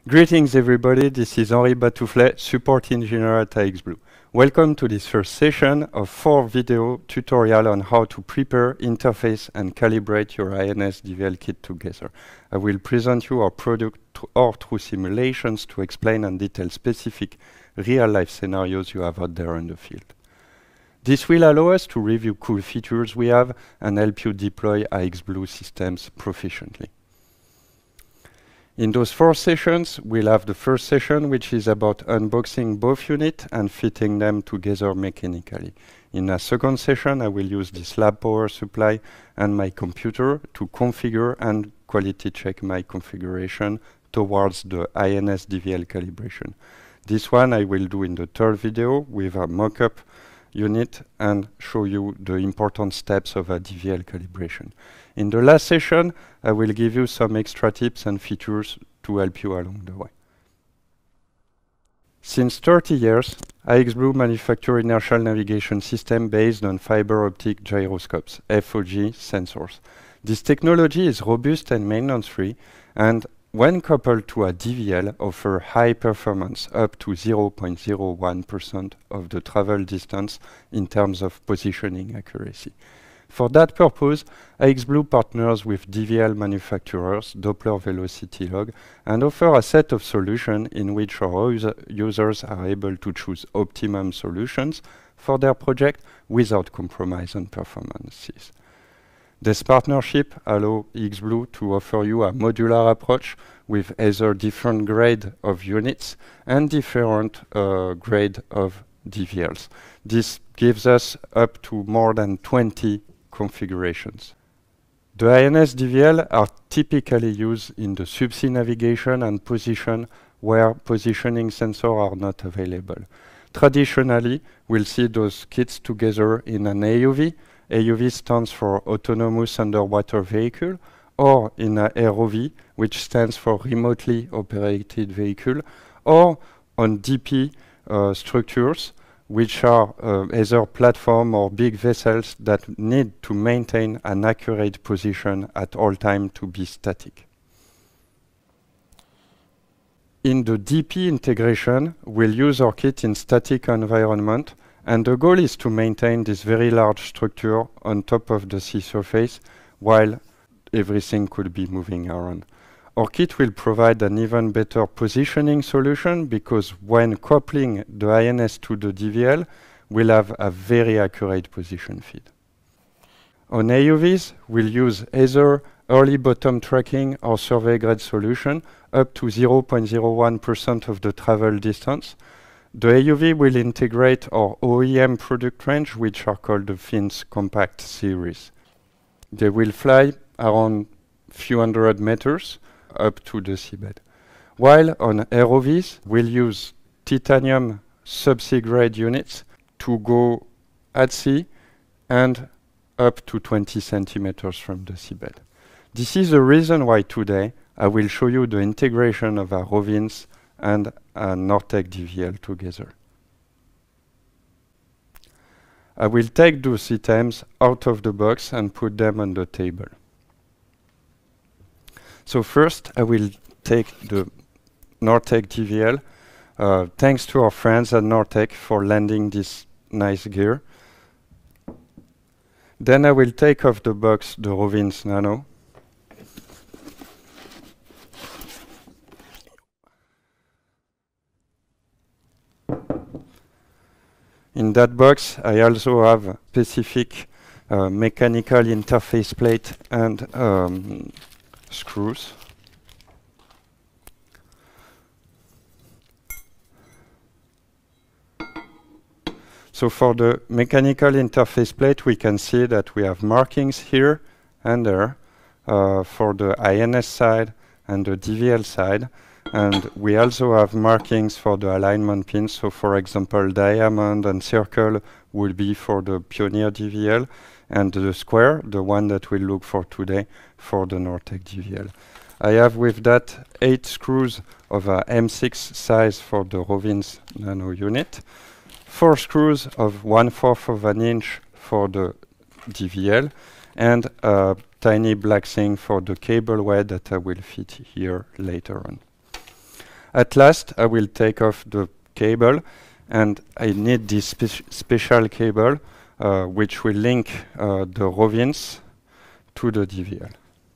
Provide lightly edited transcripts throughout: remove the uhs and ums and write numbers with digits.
Greetings everybody, this is Henri Battouflet, support engineer at iXblue. Welcome to this first session of 4 video tutorial on how to prepare, interface and calibrate your INS DVL kit together. I will present you our product or through simulations to explain and detail specific real-life scenarios you have out there in the field. This will allow us to review cool features we have and help you deploy iXblue systems proficiently. In those 4 sessions, we'll have the first session, which is about unboxing both units and fitting them together mechanically. In a second session, I will use this lab power supply and my computer to configure and quality check my configuration towards the INS DVL calibration. This one I will do in the third video with a mock-up unit and show you the important steps of a DVL calibration. In the last session, I will give you some extra tips and features to help you along the way. Since 30 years, iXblue manufactures inertial navigation system based on fiber optic gyroscopes, FOG sensors. This technology is robust and maintenance-free, and when coupled to a DVL, offer high performance up to 0.01% of the travel distance in terms of positioning accuracy. For that purpose, iXblue partners with DVL manufacturers, Doppler velocity log, and offer a set of solutions in which our users are able to choose optimum solutions for their project without compromise on performances. This partnership allows iXblue to offer you a modular approach with either different grade of units and different grade of DVLs. This gives us up to more than 20 configurations. The INS DVL are typically used in the subsea navigation and position where positioning sensors are not available. Traditionally, we'll see those kits together in an AUV. AUV stands for Autonomous Underwater Vehicle, or in a ROV, which stands for Remotely Operated Vehicle, or on DP structures, which are either platform or big vessels that need to maintain an accurate position at all time to be static. In the DP integration, we'll use our kit in static environment, and the goal is to maintain this very large structure on top of the sea surface while everything could be moving around. Our kit will provide an even better positioning solution because when coupling the INS to the DVL, we'll have a very accurate position feed. On AUVs, we'll use either early bottom tracking or survey grade solution up to 0.01% of the travel distance. The AUV will integrate our OEM product range, which are called the Fins Compact series. They will fly around few hundred meters up to the seabed. While on ROVs, we'll use titanium subsea grade units to go at sea and up to 20 centimeters from the seabed. This is the reason why today I will show you the integration of our ROVs and a Nortec DVL together. I will take those items out of the box and put them on the table. So first, I will take the Nortec DVL. Thanks to our friends at Nortec for lending this nice gear. Then I will take off the box the Rovins Nano. In that box, I also have a specific mechanical interface plate and screws. So for the mechanical interface plate, we can see that we have markings here and there for the INS side and the DVL side. And we also have markings for the alignment pins. So for example, diamond and circle would be for the Pioneer DVL, and the square, the one that we'll look for today, for the Nortec DVL. I have with that 8 screws of a M6 size for the Rovins Nano unit, 4 screws of 1/4 of an inch for the DVL, and a tiny black thing for the cable way that I will fit here later on. At last, I will take off the cable, and I need this special cable which will link the rovins to the DVL.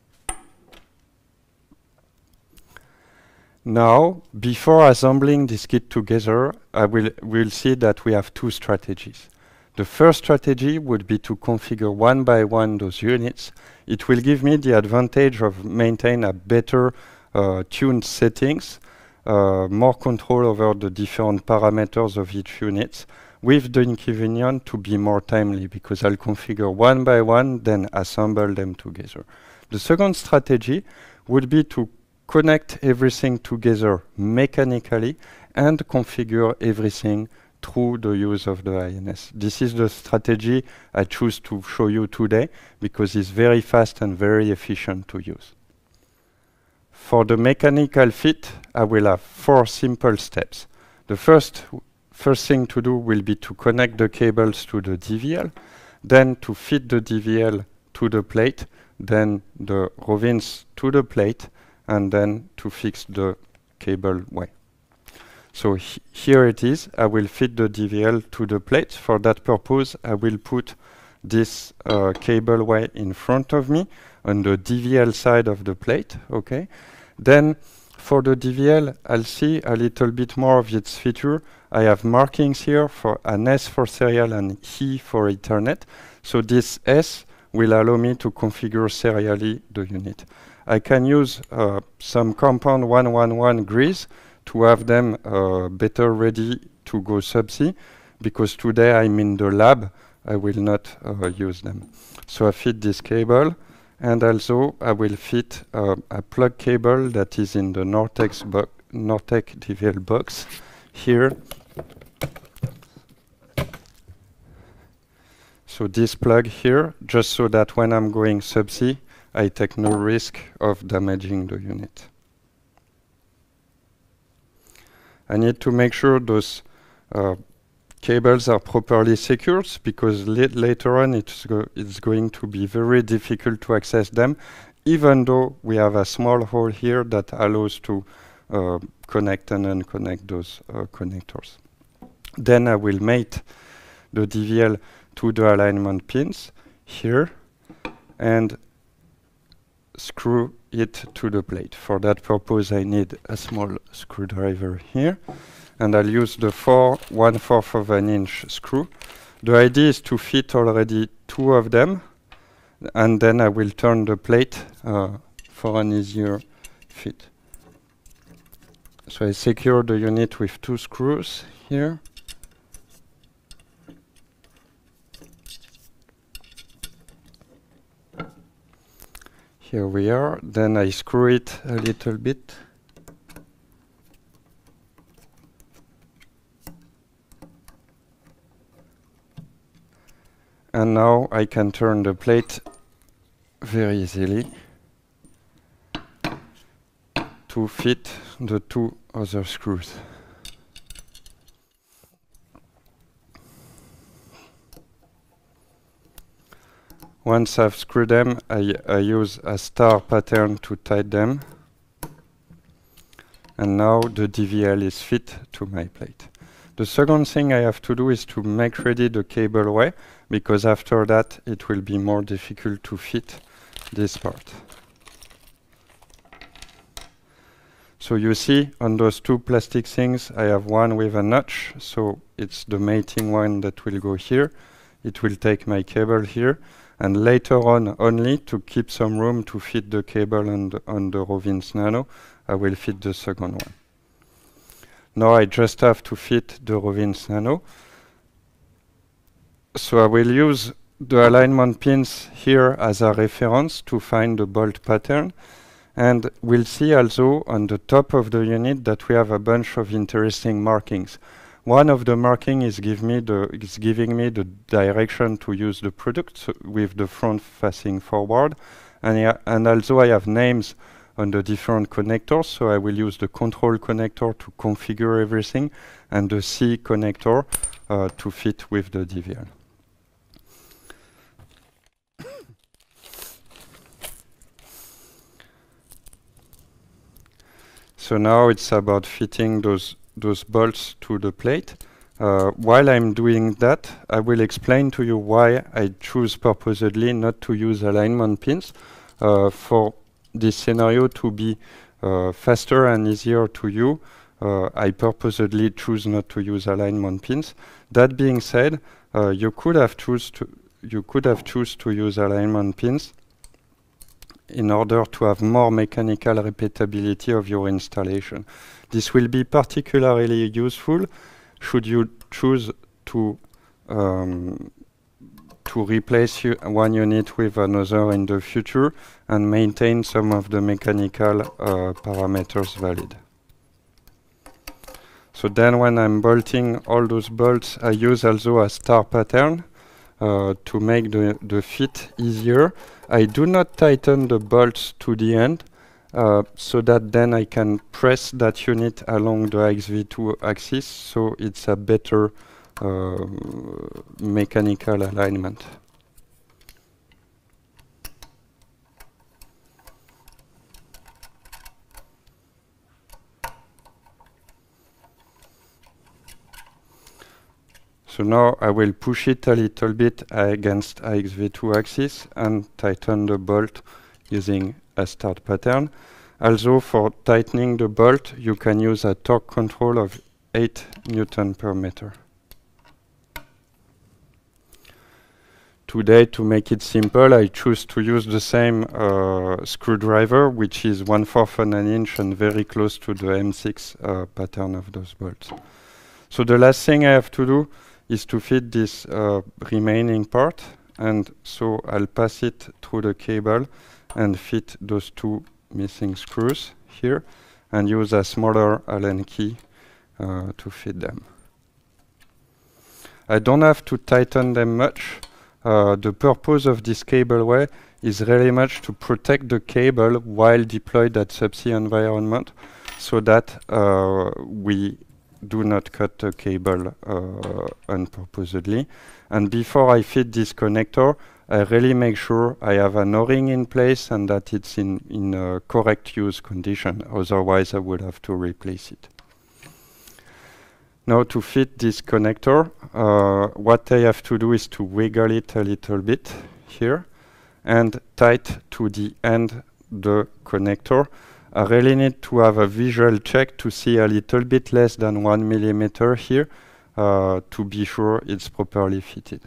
Now, before assembling this kit together, we'll see that we have two strategies. The first strategy would be to configure one by one those units. It will give me the advantage of maintaining a better tuned settings, more control over the different parameters of each unit, with the inconvenience to be more timely, because I'll configure one by one, then assemble them together. The second strategy would be to connect everything together mechanically and configure everything through the use of the INS. This is the strategy I choose to show you today because it's very fast and very efficient to use. For the mechanical fit, I will have 4 simple steps. The first thing to do will be to connect the cables to the DVL, then to fit the DVL to the plate, then the rovins to the plate, and then to fix the cable way. So here it is. I will fit the DVL to the plate. For that purpose, I will put this cable way in front of me on the DVL side of the plate. Okay. Then for the DVL, I'll see a little bit more of its feature. I have markings here for an S for serial and E for Ethernet. So this S will allow me to configure serially the unit. I can use some compound 111 grease to have them better ready to go subsea, because today I'm in the lab, I will not use them. So I fit this cable, and also I will fit a plug cable that is in the Nortec DVL box here. So this plug here, just so that when I'm going subsea, I take no risk of damaging the unit. I need to make sure those cables are properly secured, because later on it's going to be very difficult to access them, even though we have a small hole here that allows to connect and unconnect those connectors. Then I will mate the DVL to the alignment pins here and screw it to the plate. For that purpose, I need a small screwdriver here, and I'll use the 1/4 of an inch screw. The idea is to fit already 2 of them, and then I will turn the plate for an easier fit. So I secure the unit with 2 screws here. Here we are. Then I screw it a little bit. And now I can turn the plate very easily to fit the 2 other screws. Once I've screwed them, I use a star pattern to tighten them. And now the DVL is fit to my plate. The second thing I have to do is to make ready the cable way, because after that it will be more difficult to fit this part. So you see on those 2 plastic things, I have one with a notch, so it's the mating one that will go here. It will take my cable here, and later on, only to keep some room to fit the cable on the Rovins Nano, I will fit the second one. Now I just have to fit the Rovins Nano. So I will use the alignment pins here as a reference to find the bolt pattern. And we'll see also on the top of the unit that we have a bunch of interesting markings. One of the markings is giving me the direction to use the product, so with the front facing forward. And also I have names on the different connectors, so I will use the control connector to configure everything, and the C connector to fit with the DVL. So now it's about fitting those bolts to the plate. While I'm doing that, I will explain to you why I choose purposely not to use alignment pins. For this scenario to be faster and easier to use, I purposely choose not to use alignment pins. That being said, you could have choose to use alignment pins in order to have more mechanical repeatability of your installation. This will be particularly useful should you choose to replace one unit with another in the future and maintain some of the mechanical parameters valid. So then when I'm bolting all those bolts, I use also a star pattern to make the fit easier. I do not tighten the bolts to the end so that then I can press that unit along the XV2 axis, so it's a better mechanical alignment. So now I will push it a little bit against XV2 axis and tighten the bolt using a start pattern. Also, for tightening the bolt, you can use a torque control of 8 Newton per meter. Today, to make it simple, I choose to use the same screwdriver, which is 1/4 of an inch and very close to the M6 pattern of those bolts. So the last thing I have to do is to fit this remaining part, and so I'll pass it through the cable and fit those two missing screws here and use a smaller Allen key to fit them. I don't have to tighten them much. The purpose of this cableway is really much to protect the cable while deployed at subsea environment, so that we do not cut the cable unpurposedly. And before I fit this connector, I really make sure I have an O-ring in place and that it's in a correct use condition. Otherwise, I would have to replace it. Now to fit this connector, what I have to do is to wiggle it a little bit here and tight to the end the connector. I really need to have a visual check to see a little bit less than 1 millimeter here to be sure it's properly fitted.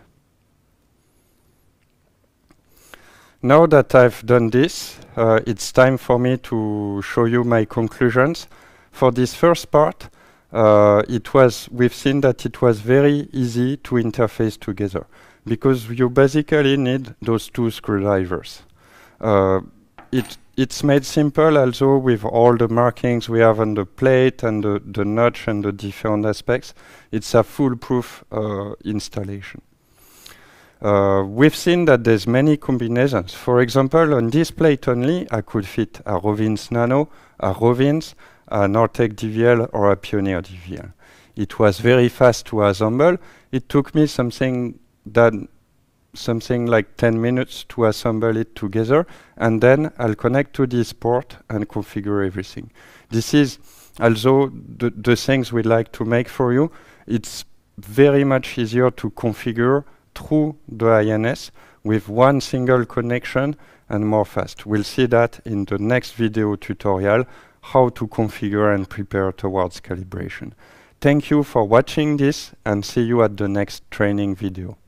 Now that I've done this, it's time for me to show you my conclusions. For this first part, we've seen that it was very easy to interface together because you basically need those two screwdrivers. It's made simple also with all the markings we have on the plate and the notch and the different aspects. It's a foolproof installation. We've seen that there's many combinations. For example, on this plate only, I could fit a Rovins Nano, a Rovins, a Nortec DVL or a Pioneer DVL. It was very fast to assemble. It took me something like 10 minutes to assemble it together, and then I'll connect to this port and configure everything. This is also the things we'd like to make for you. It's very much easier to configure through the INS with one single connection and more fast. We'll see that in the next video tutorial, how to configure and prepare towards calibration. Thank you for watching this, and see you at the next training video.